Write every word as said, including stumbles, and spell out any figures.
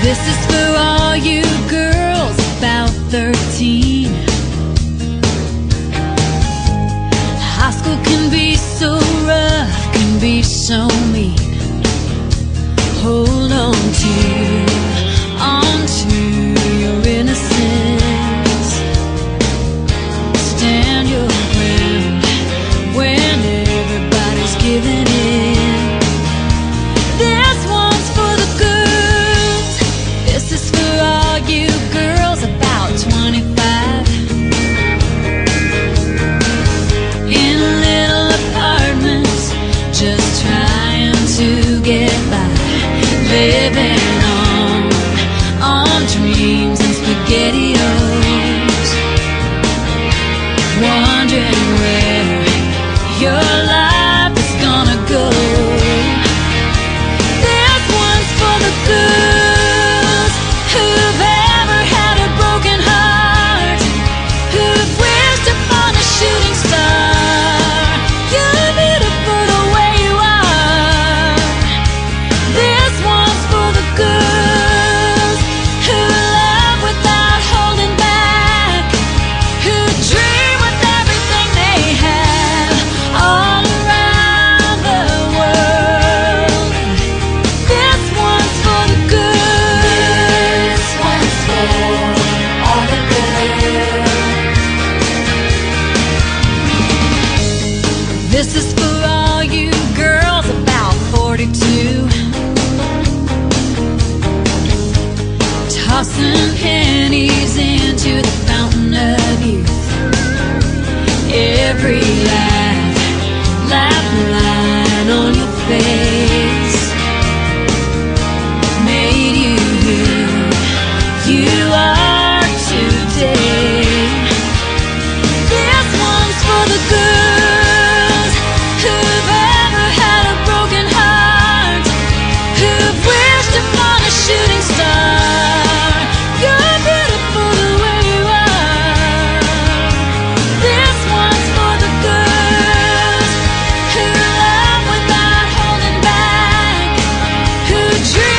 This is for all you girls about thirteen. High school can be so rough, can be so mean. Hold on to, on to your innocence. Stand your ground when everybody's giving in. This one's for the girls. This is for all you girls about twenty-five. In little apartments, just trying to get by. Living on, on dreams and SpaghettiOs. Wondering where your life is gonna go. This one's for the girls who've ever had a broken heart, who've wished upon a shooting star. You're beautiful the way you are. This one's for the girls who love without holding back, who dream with everything they have all around the world. This one's for the girls. This one's for all the girls. This is for all you girls about forty-two. Tossing pennies into the fountain of youth. Every laugh, laugh line on your face made you who you are today. This one's for the girls who've ever had a broken heart, who've wished upon a shooting star. You're beautiful the way you are. This one's for the girls who love without holding back, who dream